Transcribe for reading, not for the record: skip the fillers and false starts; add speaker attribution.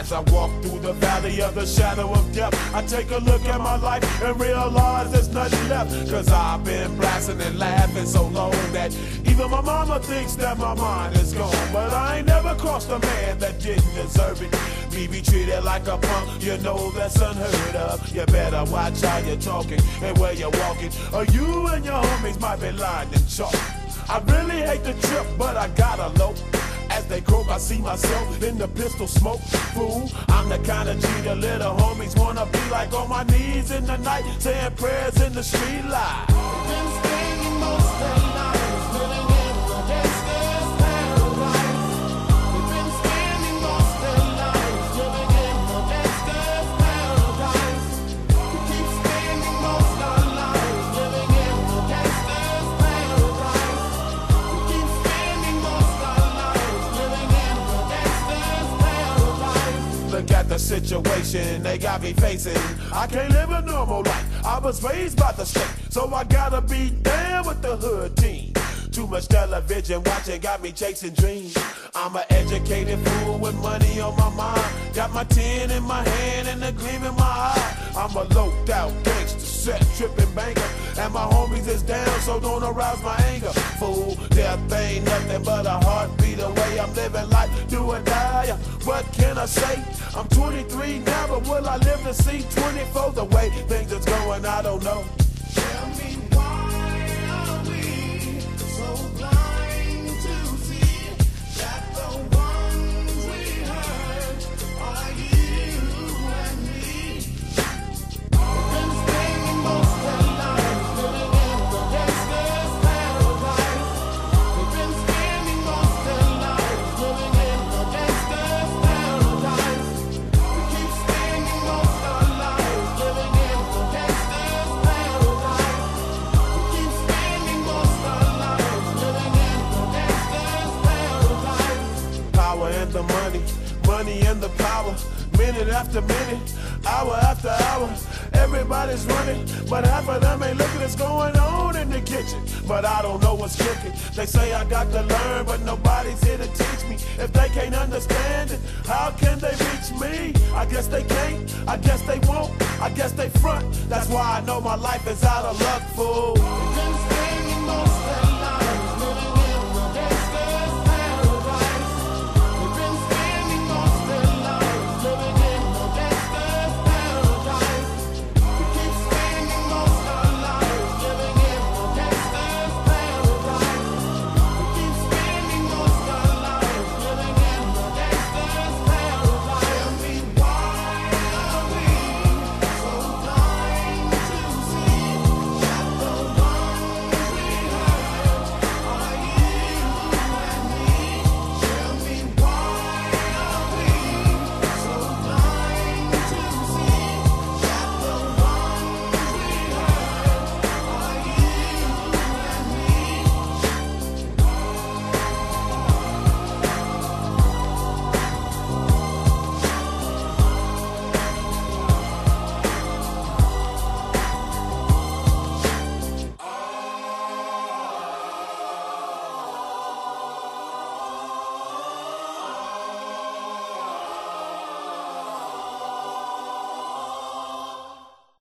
Speaker 1: As I walk through the valley of the shadow of death, I take a look at my life and realize there's nothing left. Cause I've been blasting and laughing so long that even my mama thinks that my mind is gone. But I ain't never crossed a man that didn't deserve it. Me be treated like a punk, you know that's unheard of. You better watch how you're talking and where you're walking, or you and your homies might be lying in chalk. I really hate the trip, but I gotta low. As they croak, I see myself in the pistol smoke. Fool, I'm the kind of G the little homies wanna be like, on my knees in the night, saying prayers in the street light.
Speaker 2: Been spending most of their lives living in the gangster's paradise. They've been spending most of their lives living in the gangster's paradise. We keep spending most of our lives living in the gangster's paradise. We keep spending most of our lives living in the gangster's paradise.
Speaker 1: Look at the situation they got me facing. I can't live a normal life. I was raised by the state, so I gotta be down with the hood team. Too much television watching got me chasing dreams. I'm an educated fool with money on my mind. Got my tin in my hand and a gleam in my eye. I'm a loped out gangster, set tripping banker, and my homies is down, so don't arouse my anger. Fool, death ain't nothing but a heartbeat away. I'm living life, do or die. What can I say? I'm 23 now, but will I live to see 24? The way things is going, I don't know.
Speaker 2: Tell me, why are we so blind to see that the ones we hurt are you and me? We've been spending most of their lives living in the gangster's paradise. We've been spending most of their lives living in the gangster's paradise. We keep spending most of our lives living in the gangster's paradise. We keep spending most of our lives living in the gangster's paradise.
Speaker 1: Power and the money, money and the power. Minute after minute, hour after hour, everybody's running, but half of them ain't looking what's going on in the kitchen. But I don't know what's cooking. They say I got to learn, but nobody's here to teach me. If they can't understand it, how can they reach me? I guess they can't, I guess they won't, I guess they front. That's why I know my life is out of luck, fool.
Speaker 2: We've been spending most of